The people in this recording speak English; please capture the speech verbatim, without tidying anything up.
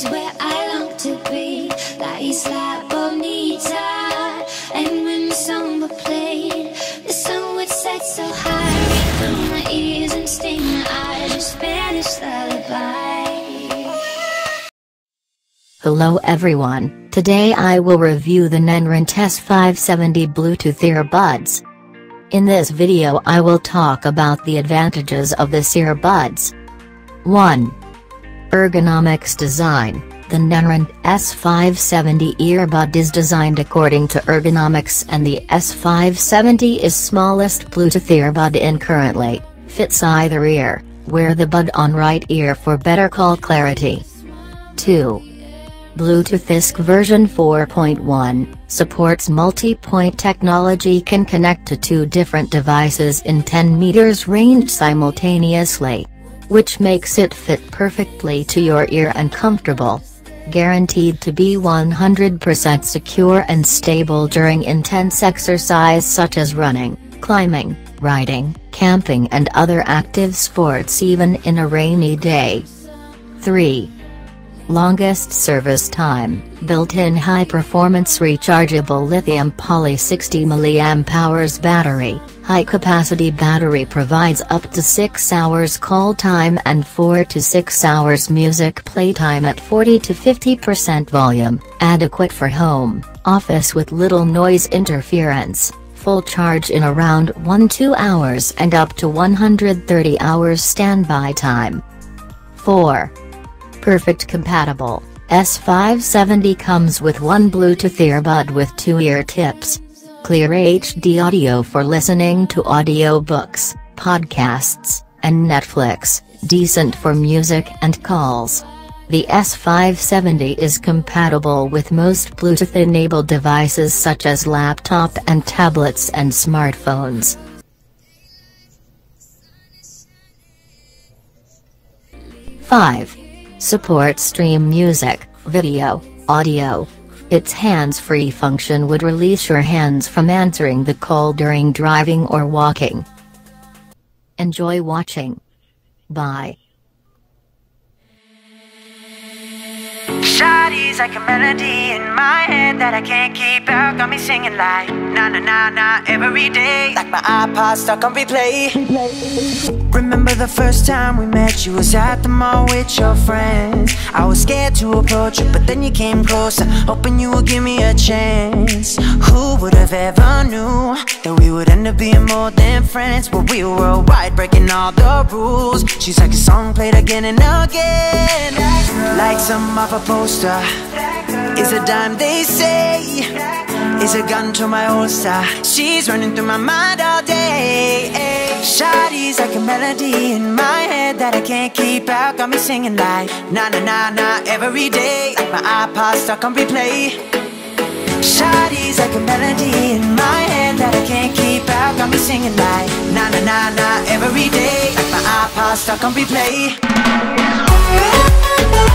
where I long to be, La Isla Bonita. And when the samba played, the sun would set so high, fill my ears and sting my eyes, a Spanish lullaby. Hello everyone, today I will review the Nenrint S five seventy Bluetooth earbuds. In this video I will talk about the advantages of this earbuds. one. Ergonomics design. The Nenrint S five seventy earbud is designed according to ergonomics, and the S five seventy is smallest Bluetooth earbud in currently, fits either ear, wear the bud on right ear for better call clarity. two. Bluetooth I S C version four point one, supports multi-point technology, can connect to two different devices in ten meters range simultaneously, which makes it fit perfectly to your ear and comfortable. Guaranteed to be one hundred percent secure and stable during intense exercise such as running, climbing, riding, camping and other active sports even in a rainy day. three. Longest service time. Built-in high-performance rechargeable lithium poly sixty milliamp hours battery. High-capacity battery provides up to six hours call time and four to six hours music playtime at forty to fifty percent volume, adequate for home, office with little noise interference. Full charge in around one to two hours and up to one hundred thirty hours standby time. four. Perfect compatible. S five seventy comes with one Bluetooth earbud with two ear tips. Clear H D audio for listening to audiobooks, podcasts, and Netflix, decent for music and calls. The S five seventy is compatible with most Bluetooth-enabled devices such as laptop and tablets and smartphones. five. Supports stream music, video, audio. Its hands-free function would release your hands from answering the call during driving or walking. Enjoy watching. Bye. Shawty's like a melody in my head that I can't keep out, got me singing like na na na na every day, like my iPod stuck on replay. Remember the first time we met, you was at the mall with your friends. I was scared to approach you, but then you came closer, hoping you would give me a chance. Who would have ever knew that we would end up being more than friends? But we were worldwide, breaking all the rules. She's like a song played again and again, like some off a poster. Is a dime they say, is a gun to my holster. She's running through my mind all day. Shawty's like a melody in my head that I can't keep out, got me singing like na na na na every day, like my iPod stuck on replay. Shawty's like a melody in my head that I can't keep out, got me singing like na na na na every day, like my iPod stuck on replay.